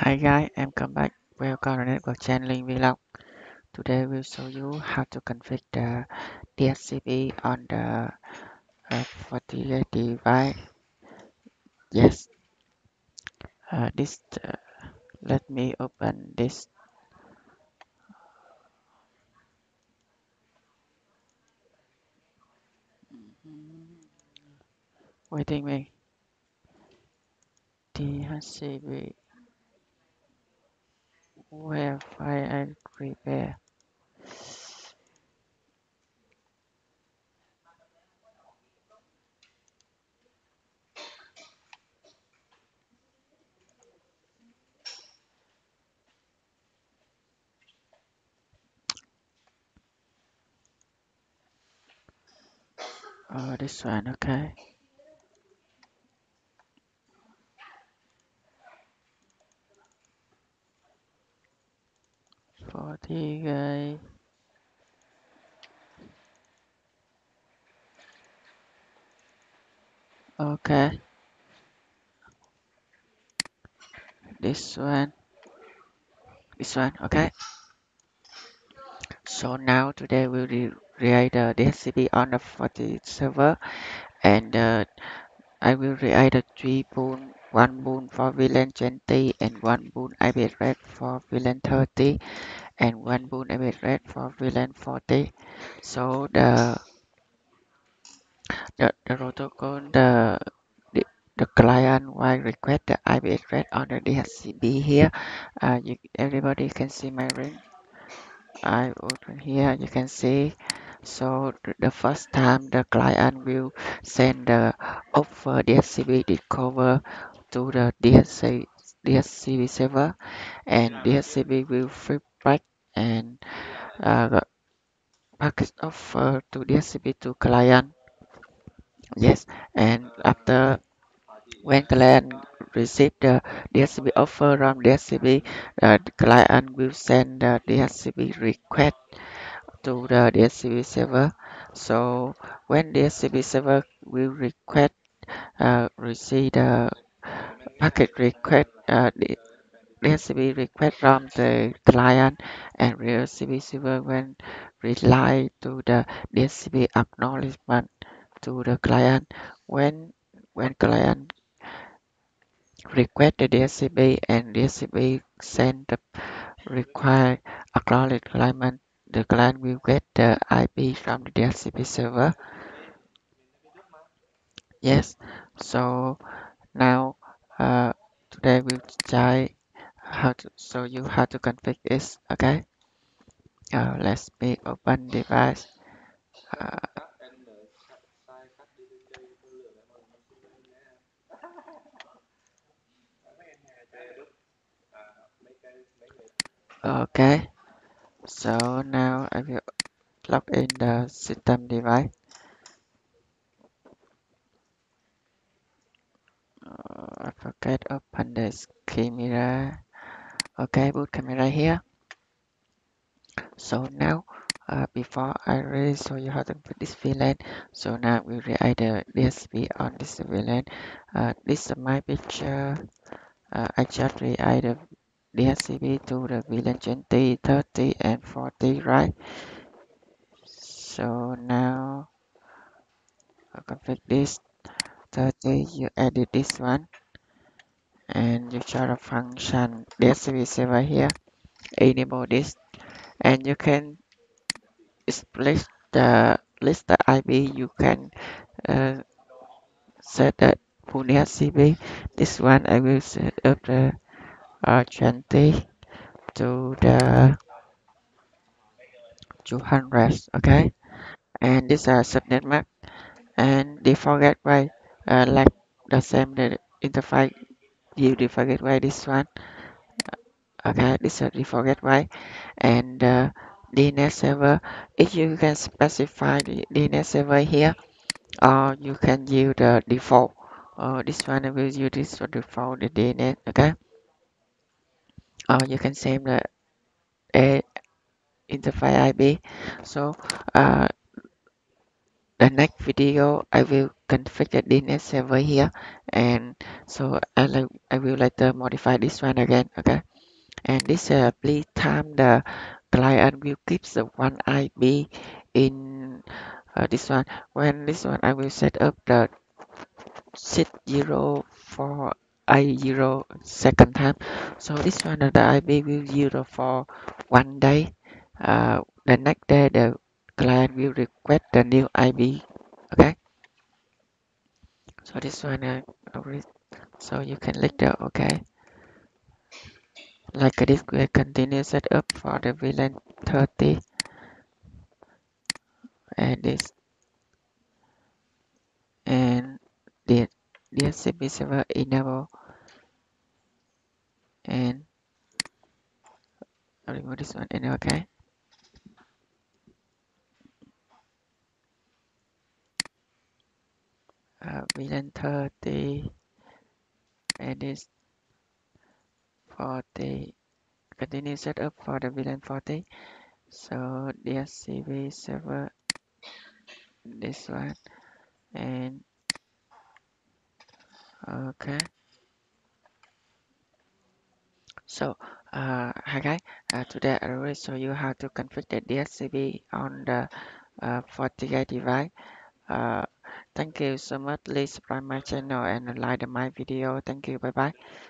Hi guys, I'm come back. Welcome to Network Channeling Vlog. Today we'll show you how to configure the DHCP on the 48 device. Yes, this. Let me open this. Waiting me. DHCP. Wi-Fi and repair. Oh, this one. Okay. 40 guys. Okay. This one. This one. Okay. So now today we'll create the DHCP on the 40 server and I will create a 3 boon, 1 boon for VLAN 20 and 1 boon IP address for VLAN 30 and 1 boon IP address for VLAN 40. So the protocol the, the client will request the IP address on the DHCP here. Everybody can see my ring. I open here, you can see. So the first time the client will send the offer DHCP discover to the DHCP server, and DHCP will feedback and package offer to DHCP to client. Yes, and after when client receive the DHCP offer from DHCP, the client will send the DHCP request to the DHCP server. So when DHCP server will request receive the packet request, the DHCP request from the client, and DHCP server will reply to the DHCP acknowledgement to the client. When client request the DHCP and DHCP send the required acknowledgement, the client will get the IP from the DHCP server. Yes, so now today we'll try how to show you how to configure this. Okay, let's me open device. Uh, okay, so now I will log in the system device. I forget open the camera. Okay, boot camera here. So now, before I really show you how to put this VLAN, so now we create the DSP on this VLAN. This is my picture. I just create the DSCP to the VLAN 20, 30, and 40, right? So now I configure this 30. You edit this one, and you show the function DSCP server here. Enable this, and you can split the IP. You can set that Punya CB. This one I will set up the 20 to the 200. Okay, and this subnet map and default gateway like the same the interface view default gateway. This one. Okay, this is default gateway and DNS server. If you can specify the DNS server here, or you can use the default. This one I will use this for default the DNS. Okay. You can save the a interface IP. So uh, the next video I will configure DNS server here, and so I will later modify this one again. Okay, and this please time the client will keep the one IP in this one. When this one I will set up the 60 for I0 second time. So this one the IP will 0 for 1 day. The next day the client will request the new IP. Okay. So this one so you can click the OK. Like this we continue set up for the VLAN 30 and this and the DHCP server enable and I'll remove this one and OK. VLAN 30 and this 40 continue set up for the VLAN 40. So DHCP server this one and OK. So, hi guys, today I will show you how to configure the DHCP on the 40K device. Uh, Thank you so much. Please subscribe my channel and like my video. Thank you. Bye bye.